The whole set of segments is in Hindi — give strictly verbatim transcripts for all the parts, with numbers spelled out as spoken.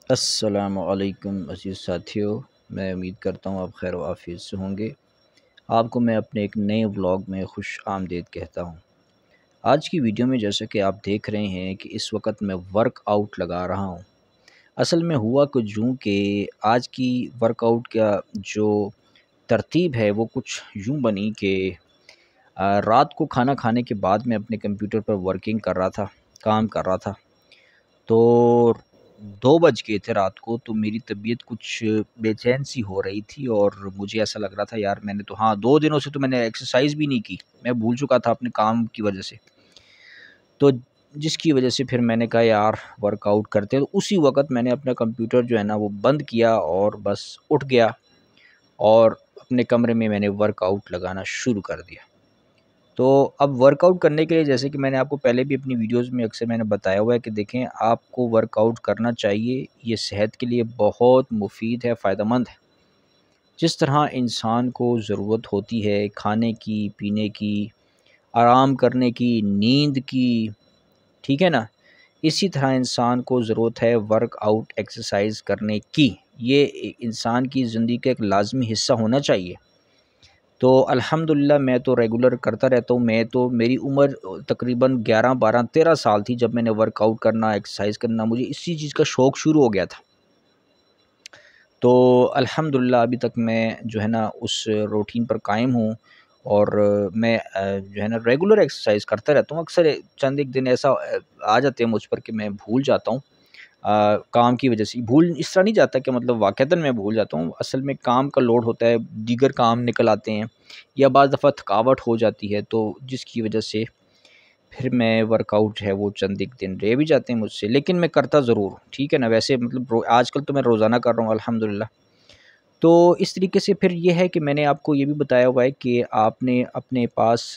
अस्सलामुअलैकुम अज़ीज़ साथियों, मैं उम्मीद करता हूँ आप खैर व आफ़ियत से होंगे। आपको मैं अपने एक नए व्लॉग में खुश आमदीद कहता हूँ। आज की वीडियो में जैसा कि आप देख रहे हैं कि इस वक्त मैं वर्कआउट लगा रहा हूँ। असल में हुआ कुछ यूँ कि आज की वर्कआउट का जो तरतीब है वो कुछ यूँ बनी कि अ, रात को खाना खाने के बाद मैं अपने कंप्यूटर पर वर्किंग कर रहा था, काम कर रहा था। तो दो बज गए थे रात को, तो मेरी तबीयत कुछ बेचैन सी हो रही थी और मुझे ऐसा लग रहा था यार मैंने तो हाँ, दो दिनों से तो मैंने एक्सरसाइज़ भी नहीं की। मैं भूल चुका था अपने काम की वजह से। तो जिसकी वजह से फिर मैंने कहा यार वर्कआउट करते हैं। तो उसी वक़्त मैंने अपना कंप्यूटर जो है ना वो बंद किया और बस उठ गया और अपने कमरे में मैंने वर्कआउट लगाना शुरू कर दिया। तो अब वर्कआउट करने के लिए जैसे कि मैंने आपको पहले भी अपनी वीडियोज़ में अक्सर मैंने बताया हुआ है कि देखें आपको वर्कआउट करना चाहिए, ये सेहत के लिए बहुत मुफ़ीद है, फ़ायदेमंद है। जिस तरह इंसान को ज़रूरत होती है खाने की, पीने की, आराम करने की, नींद की, ठीक है ना? इसी तरह इंसान को ज़रूरत है वर्कआउट एक्सरसाइज़ करने की। ये इ इंसान की ज़िंदगी का एक लाज़मी हिस्सा होना चाहिए। तो अल्हम्दुलिल्लाह मैं तो रेगुलर करता रहता हूँ। मैं तो मेरी उम्र अ, तकरीबन ग्यारह, बारह, तेरह साल थी जब मैंने वर्कआउट करना, एक्सरसाइज़ करना मुझे इसी चीज़ का शौक शुरू हो गया था। तो अल्हम्दुलिल्लाह अभी तक मैं जो है ना उस रूटीन पर कायम हूँ और मैं अ, जो है ना रेगुलर एक्सरसाइज़ करता रहता हूँ। अक्सर चंद एक दिन ऐसा अ, आ जाते हैं मुझ पर कि मैं भूल जाता हूँ। अ, काम की वजह से भूल इस तरह नहीं जाता कि मतलब वाक़तन मैं भूल जाता हूँ। असल में काम का लोड होता है, दीगर काम निकल आते हैं या बाज़ दफ़ा थकावट हो जाती है, तो जिसकी वजह से फिर मैं वर्कआउट है वो चंद एक दिन रह भी जाते हैं मुझसे, लेकिन मैं करता ज़रूर हूँ, ठीक है ना? वैसे मतलब रो आजकल तो मैं रोज़ाना कर रहा हूँ अल्हम्दुलिल्लाह। तो इस तरीके से फिर ये है कि मैंने आपको ये भी बताया हुआ है कि आपने अपने पास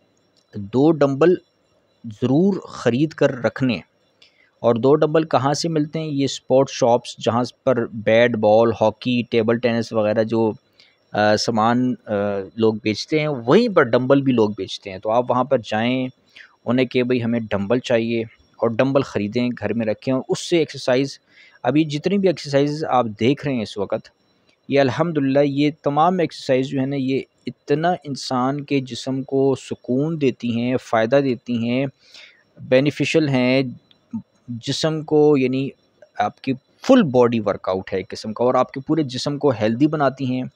दो डंबल ज़रूर ख़रीद कर रखने हैं। और दो डंबल कहाँ से मिलते हैं? ये स्पोर्ट्स शॉप्स जहाँ पर bat ball, hockey, table tennis वग़ैरह जो अ, सामान अ, लोग बेचते हैं, वहीं पर डंबल भी लोग बेचते हैं। तो आप वहाँ पर जाएँ, उन्हें कहें भई हमें डंबल चाहिए और डंबल ख़रीदें, घर में रखें और उससे एक्सरसाइज़ अभी जितनी भी एक्सरसाइज़ आप देख रहे हैं इस वक़्त, ये अल्हम्दुलिल्लाह ये तमाम एक्सरसाइज़ जो है ना ये इतना इंसान के जिस्म को सुकून देती हैं, फ़ायदा देती हैं, बेनिफिशियल हैं, जिस्म को यानी आपकी फुल बॉडी वर्कआउट है एक किस्म का और आपके पूरे जिस्म को हेल्दी बनाती हैं।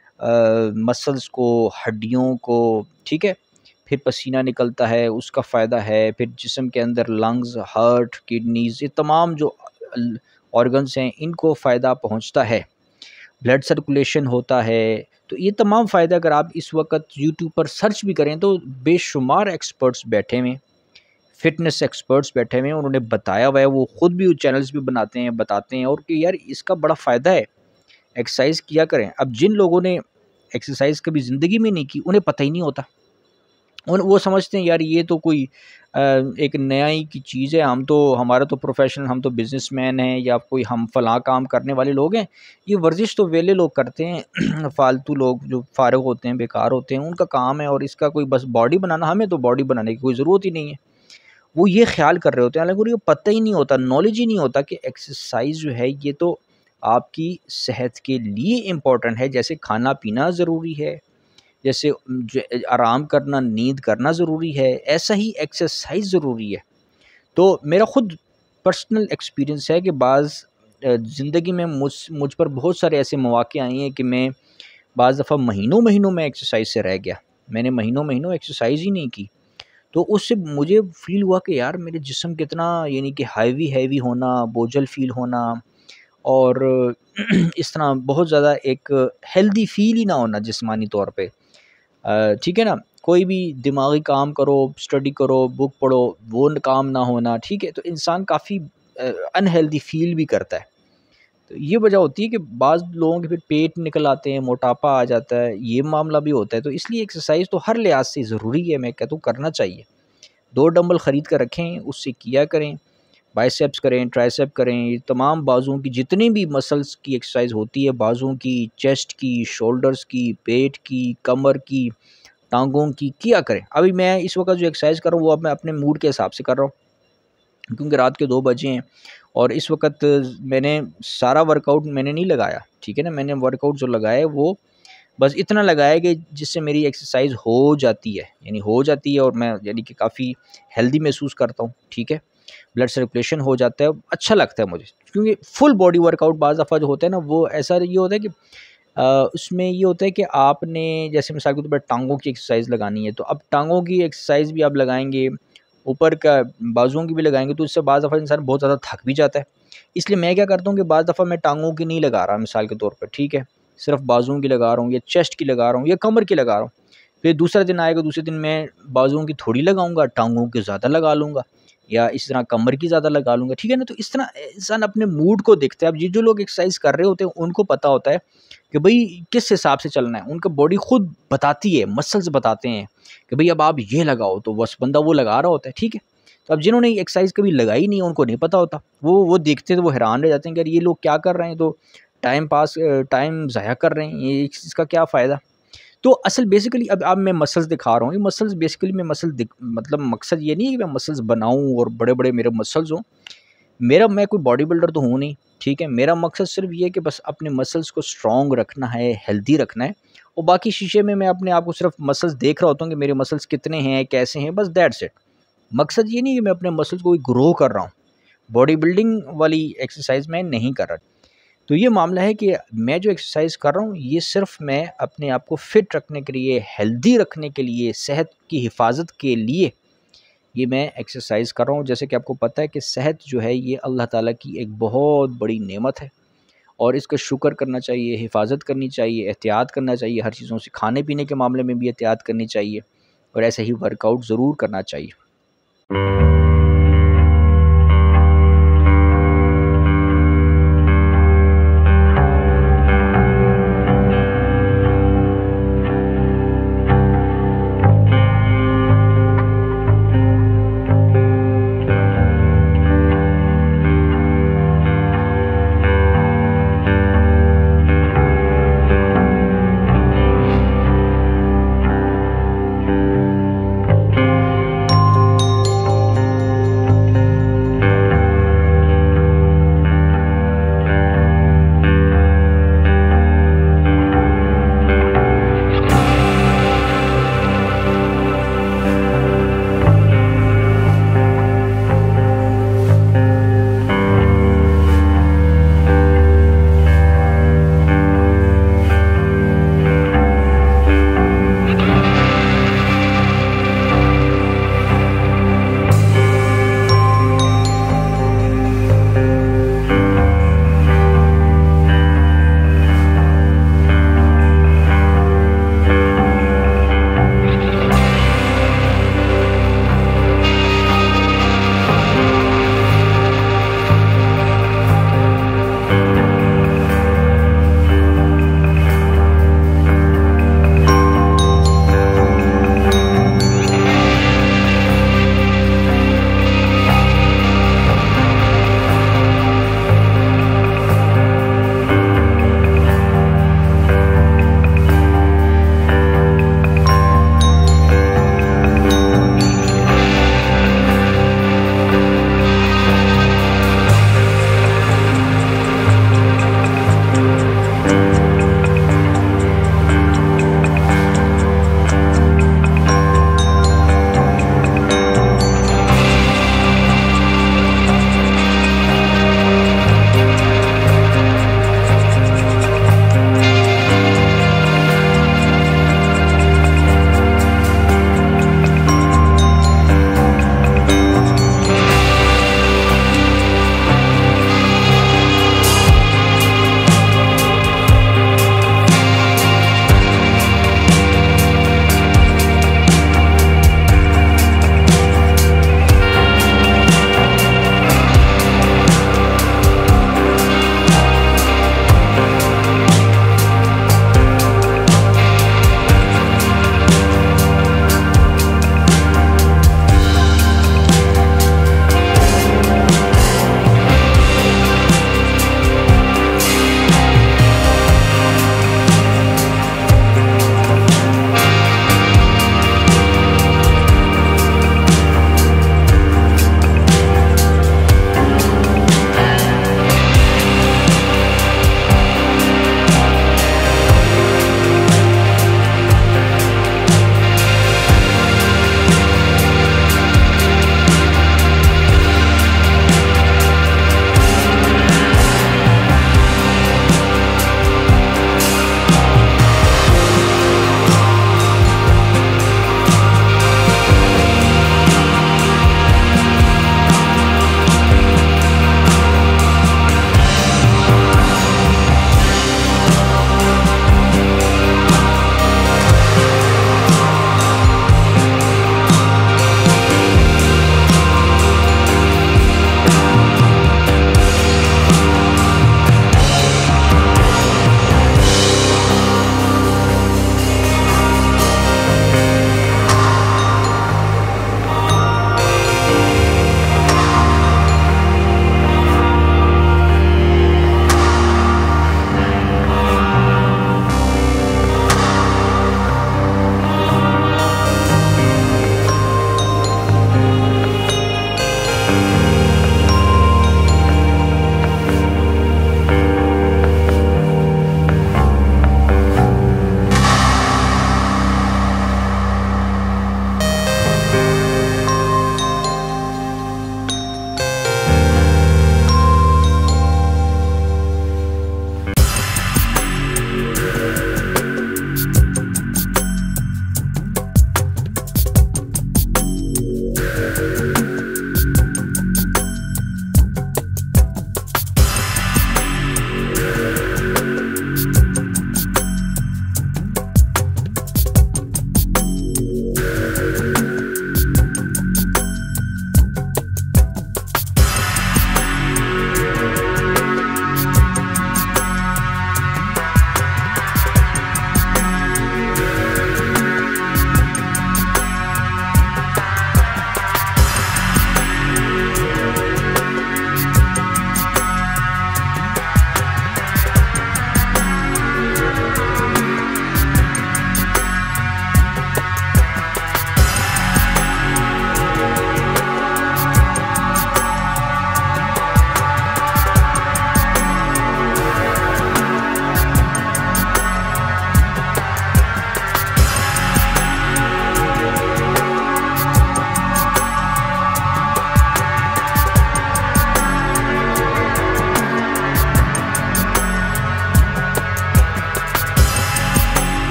अ, मसल्स को, हड्डियों को, ठीक है? फिर पसीना निकलता है, उसका फ़ायदा है। फिर जिस्म के अंदर लंग्स, हार्ट, किडनीज़ ये तमाम जो अल ऑर्गन्स हैं, इनको फ़ायदा पहुँचता है। ब्लड सर्कुलेशन होता है। तो ये तमाम फ़ायदे अगर आप इस वक़्त यूट्यूब पर सर्च भी करें तो बेशुमार एक्सपर्ट्स बैठे हुए हैं, फ़िटनेस एक्सपर्ट्स बैठे हुए हैं, उन्होंने बताया हुआ है, वो खुद भी चैनल्स भी बनाते हैं, बताते हैं और कि यार इसका बड़ा फ़ायदा है, एक्सरसाइज़ किया करें। अब जिन लोगों ने एक्सरसाइज़ कभी ज़िंदगी में नहीं की, उन्हें पता ही नहीं होता। उन वो समझते हैं यार ये तो कोई अ, एक नया ही की चीज़ है, हम तो हमारा तो प्रोफ़ेशन हम तो बिज़नेसमैन हैं या कोई हम फ़लाँ काम करने वाले लोग हैं। ये वर्ज़िश तो वेले लोग करते हैं, फ़ालतू लोग जो फ़ारिग होते हैं, बेकार होते हैं, उनका काम है और इसका कोई बस बॉडी बनाना, हमें तो बॉडी बनाने की कोई ज़रूरत ही नहीं है। वो ये ख़्याल कर रहे होते हैं, हालाँकि उनको पता ही नहीं होता, नॉलेज ही नहीं होता कि एक्सरसाइज़ जो है ये तो आपकी सेहत के लिए इम्पोर्टेंट है, जैसे खाना-पीना ज़रूरी है, जैसे उम, ज आराम करना, नींद करना ज़रूरी है, ऐसा ही एक्सरसाइज़ ज़रूरी है। तो मेरा खुद पर्सनल एक्सपीरियंस है कि बाज़ अ, ज़िंदगी में मुझ मुझ पर बहुत सारे ऐसे मौके आए हैं कि मैं बाज़ दफ़ा महीनों-महीनों मैं एक्सरसाइज़ से रह गया। मैंने महीनों-महीनों एक्सरसाइज़ ही नहीं की। तो उससे मुझे फ़ील हुआ कि यार मेरे जिस्म कितना यानी कि हैवी-हैवी होना, बोझल फ़ील होना और इस तरह बहुत ज़्यादा एक हेल्दी फ़ील ही ना होना जिस्मानी तौर पे। अ, ठीक है ना? कोई भी दिमागी काम करो, स्टडी करो, बुक पढ़ो, वो न काम ना होना, ठीक है? तो इंसान काफ़ी अ, अनहेल्दी फ़ील भी करता है। तो ये वजह होती है कि बाज़ लोगों के फिर पेट निकल आते हैं, मोटापा आ जाता है, ये मामला भी होता है। तो इसलिए एक्सरसाइज़ तो हर लिहाज़ से ज़रूरी है, मैं कहता हूँ करना चाहिए। दो डंबल ख़रीद कर रखें, उससे किया करें, बाइसेप्स करें, ट्राइसेप करें, ये तमाम बाजुओं की जितनी भी मसल्स की एक्सरसाइज़ होती है, बाजुओं की, चेस्ट की, शोल्डर्स की, पेट की, कमर की, टाँगों की, किया करें। अभी मैं इस वक़्त जो एक्सरसाइज़ कर रहा हूँ, वो अब मैं अपने मूड के हिसाब से कर रहा हूँ, क्योंकि रात के दो बजे हैं और इस वक्त मैंने सारा वर्कआउट मैंने नहीं लगाया, ठीक है ना। मैंने वर्कआउट जो लगाया है वो बस इतना लगाया कि जिससे मेरी एक्सरसाइज हो जाती है, यानी हो जाती है और मैं यानी कि काफ़ी हेल्दी महसूस करता हूँ, ठीक है। ब्लड सर्कुलेशन हो जाता है, अच्छा लगता है मुझे, क्योंकि फुल बॉडी वर्कआउट बाज़ दफ़ा जो होता है ना, वो ऐसा ये होता है कि अ, उसमें ये होता है कि आपने जैसे मिसाल के तौर पर टांगों की एक्सरसाइज लगानी है, तो अब टांगों की एक्सरसाइज भी आप लगाएंगे, ऊपर का बाजुओं की भी लगाएंगे, तो इससे बाज़ दफ़ा इंसान बहुत ज़्यादा थक भी जाता है। इसलिए मैं क्या करता हूँ कि बाज़ दफ़ा मैं टांगों की नहीं लगा रहा मिसाल के तौर पर, ठीक है, सिर्फ बाजुओं की लगा रहा हूँ या चेस्ट की लगा रहा हूँ या कमर की लगा रहा हूँ। फिर दूसरा दिन आएगा, दूसरे दिन मैं बाजुओं की थोड़ी लगाऊंगा, टांगों की ज़्यादा लगा लूँगा, या इस तरह कमर की ज़्यादा लगा लूँगा, ठीक है ना। तो इस तरह इंसान अपने मूड को देखता है। अब ये जो लोग एक्सरसाइज कर रहे होते हैं उनको पता होता है कि भाई किस हिसाब से चलना है, उनका बॉडी खुद बताती है, मसल्स बताते हैं कि भाई अब आप ये लगाओ, तो बस बंदा वो लगा रहा होता है, ठीक है। तो अब जिन्होंने एक्सरसाइज कभी लगाई नहीं है उनको नहीं पता होता, वो वो देखते हैं तो वो हैरान रह जाते हैं कि यार ये लोग क्या कर रहे हैं, तो टाइम पास टाइम ज़ाया कर रहे हैं, ये इसका क्या फ़ायदा। तो असल बेसिकली अब अब मैं मसल्स दिखा रहा हूँ, ये मसल्स बेसिकली मैं मसल दिख मतलब मकसद ये नहीं है कि मैं मसल्स बनाऊँ और बड़े बड़े मेरे मसल्स हों। मेरा मैं कोई बॉडी बिल्डर तो हूँ नहीं, ठीक है। मेरा मकसद सिर्फ ये है कि बस अपने मसल्स को स्ट्रॉन्ग रखना है, हेल्दी रखना है, और बाकी शीशे में मैं अपने आप को सिर्फ मसल्स देख रहा होता हूँ कि मेरे मसल्स कितने हैं, कैसे हैं, बस दैट्स इट। मकसद ये नहीं कि मैं अपने मसल्स को ग्रो कर रहा हूँ, बॉडी बिल्डिंग वाली एक्सरसाइज मैं नहीं कर रहा। तो ये मामला है कि मैं जो एक्सरसाइज कर रहा हूँ ये सिर्फ मैं अपने आप को फिट रखने के लिए, हेल्दी रखने के लिए, सेहत की हिफाजत के लिए ये मैं एक्सरसाइज कर रहा हूँ। जैसे कि आपको पता है कि सेहत जो है ये अल्लाह ताला की एक बहुत बड़ी नेमत है, और इसका शुक्र करना चाहिए, हिफाजत करनी चाहिए, एहतियात करना चाहिए हर चीज़ों से, खाने पीने के मामले में भी एहतियात करनी चाहिए, और ऐसे ही वर्कआउट ज़रूर करना चाहिए।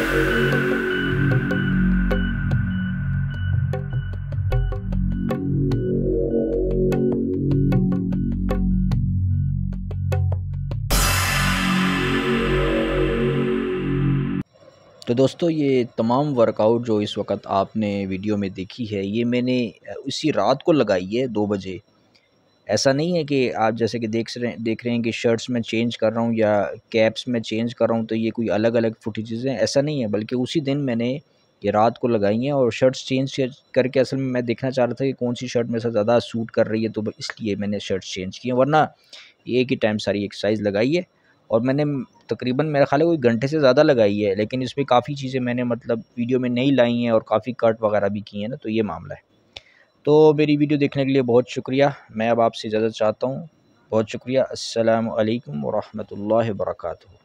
तो दोस्तों, ये तमाम वर्कआउट जो इस वक्त आपने वीडियो में देखी है, ये मैंने उसी रात को लगाई है दो बजे। ऐसा नहीं है कि आप जैसे कि देख रहे देख रहे हैं कि शर्ट्स में चेंज कर रहा हूँ या कैप्स में चेंज कर रहा हूँ तो ये कोई अलग अलग फुटेजेस हैं, ऐसा नहीं है। बल्कि उसी दिन मैंने ये रात को लगाई हैं और शर्ट्स चेंज करके असल में मैं देखना चाह रहा था कि कौन सी शर्ट मेरे साथ ज़्यादा सूट कर रही है, तो इसलिए मैंने शर्ट्स चेंज की हैं। वरना एक ही टाइम सारी एक्सरसाइज लगाई है और मैंने तकरीबन मेरा ख़्याल है कोई घंटे से ज़्यादा लगाई है, लेकिन इसमें काफ़ी चीज़ें मैंने मतलब वीडियो में नहीं लाई हैं और काफ़ी कट वगैरह भी की हैं ना, तो ये मामला है। तो मेरी वीडियो देखने के लिए बहुत शुक्रिया। मैं अब आपसे इजाज़त चाहता हूँ। बहुत शुक्रिया। अस्सलामु अलैकुम व रहमतुल्लाहि व बरकातुहू।